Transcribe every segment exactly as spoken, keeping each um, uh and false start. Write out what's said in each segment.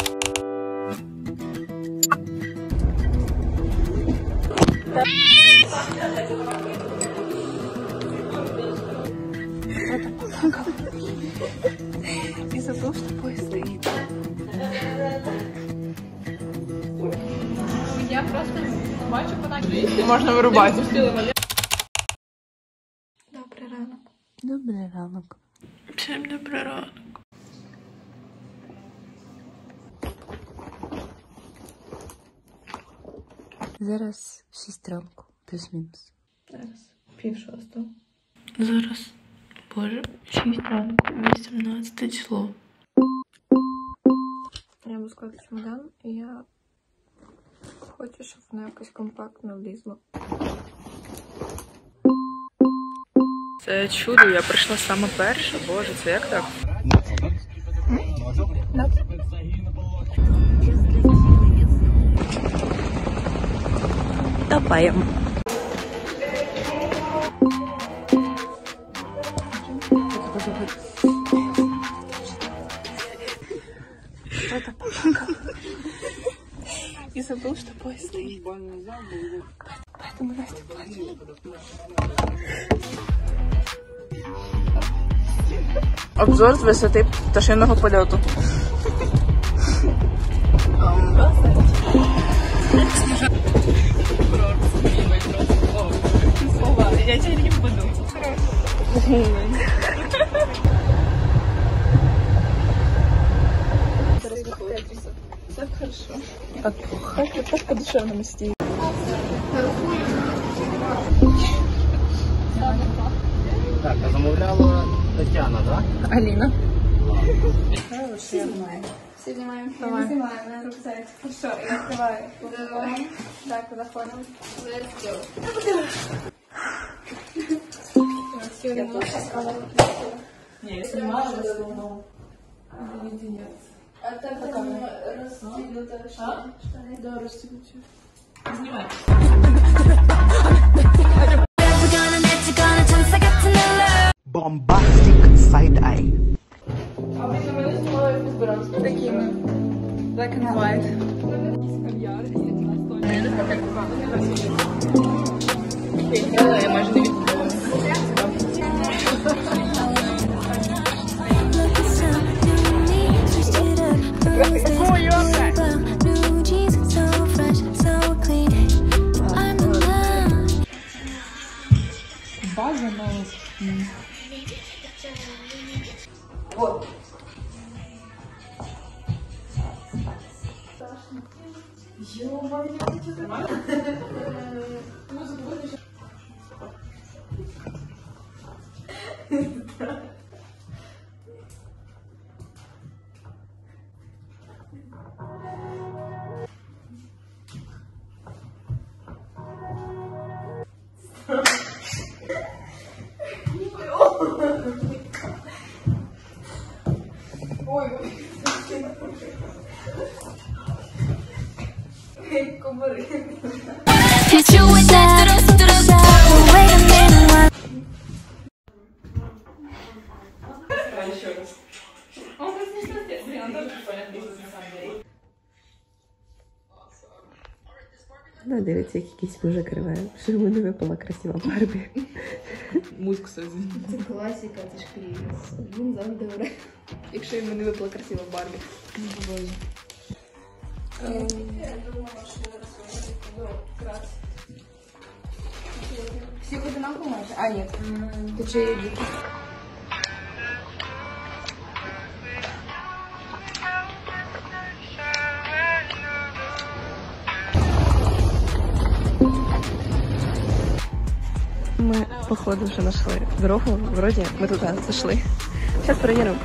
И забыл, что поезд стоит. Я просто бачу по наклейці. Можна вирубати. Добрий ранок. Добрий ранок. Всім добрий ранок. Зараз шість ранку, плюс-мінус. Зараз пів шостого. Зараз, боже, шість ранку, вісімнадцяте число. Я буду складати чемодан, і я хочу, щоб воно якось компактно влізло. Це чудо, я прийшла саме перша, боже, це як так? Топаємо. Кто-то поплакал. И забыл, что поезд стоит. Поэтому Настя плачет. Обзор з висоти пташиного польоту. Я тебе не буду. Так хорошо. Так, так, так по-душевному стилю. Так, а замовляла Тетяна, да? Алина. Все снимаем. Все снимаем. Давай. Снимаем, надо рюкзак. Хорошо, я открываю. Давай. Так, куда ходим? Let's go. Я тоже сказала. Не, я снимаю, я снимаю. Извините, нет. А так расстегнуто штаны. Да, расстегнуте. Снимай. Bombastic side-eye. А мы на снимали разбираться. Такими. Black and white. Я майже не відкрила. База на вот. Ё-моё, ой, комары. Еще раз. Он просто не смотрит. Блин, он тоже понятно, на самом деле. Вона дивиться, як якийсь мужик риває, що йому не випала красива Барбі. Музик, кстати. Це класика, це ж крізь. Він завжди вре. Якщо йому не випала красива Барбі. Не буває. Я думала, що я розповідаю крас. Всі одинаково майже? А, ні. Тут же є діти. Мы, походу, уже нашли дорогу. Вроде мы туда зашли. Сейчас проверим.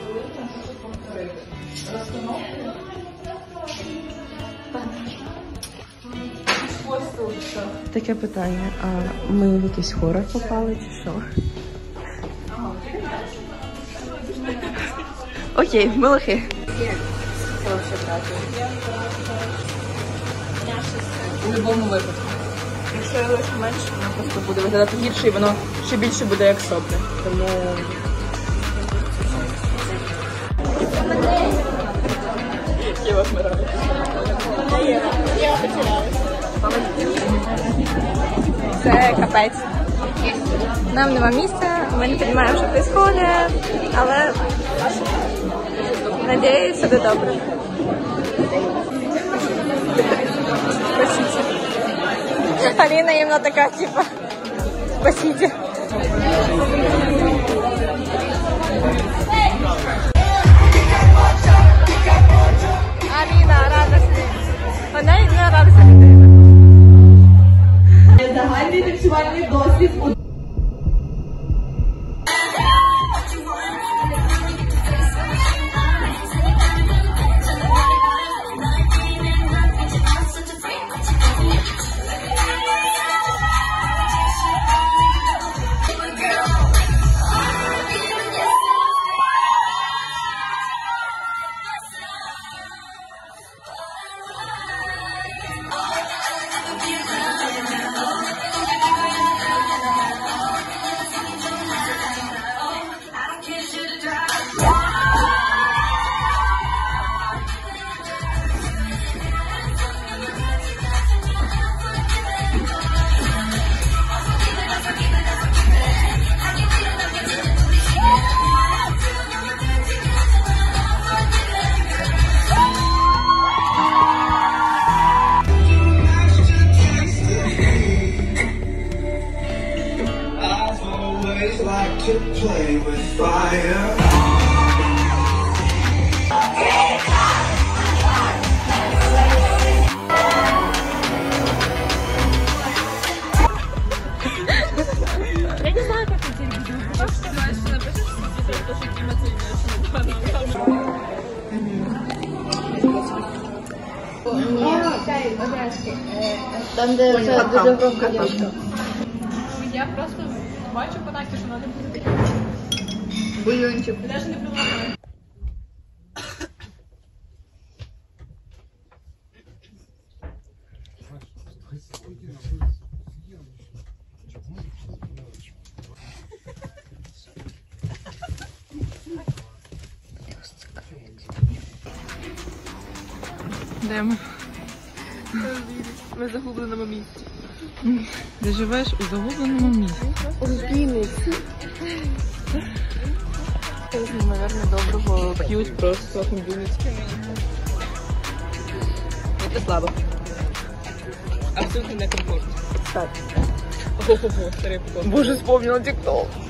Таке питання, а ми в якийсь хорор попали чи що? Окей, ми лохи. У будь-якому випадку. Якщо я лише менше, воно просто буде виглядати гірше і воно ще більше буде як сопля. Тому... Ева вмирає. Ева потерялась. Це капець. Нам нема місця, ми не розуміємо, що відбувається, але надіюсь, все буде добре. Спасите. Аліна їмна така, типа, спасите. Аліна радосна. Вона не радосна людина. Загальний сексуальний досвід у like to play with fire. Там, де це дуже громка точка. Я просто бачу по Насті, що треба буде Бульончик. Я навіть не придумала. Де ми? Ми в загубленому місці. Ти живеш у загубленому місці. У Вінниці. Це, мабуть, доброго п'ють просто в Вінниці. Це слабо. Абсолютно некомфортно. Так. Ого-го, старий покон. Боже, вспомнила тік-ток.